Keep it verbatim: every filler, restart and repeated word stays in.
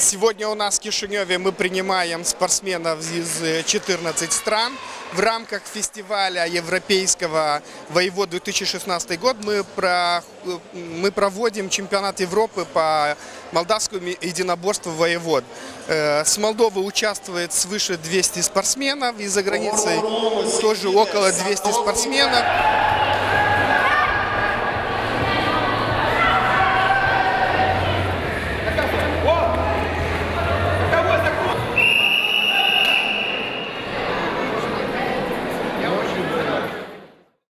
Сегодня у нас в Кишиневе мы принимаем спортсменов из четырнадцати стран. В рамках фестиваля европейского воевод две тысячи шестнадцатый год мы, про, мы проводим чемпионат Европы по молдавскому единоборству воевод. С Молдовы участвует свыше двухсот спортсменов, и за границей тоже около двухсот спортсменов.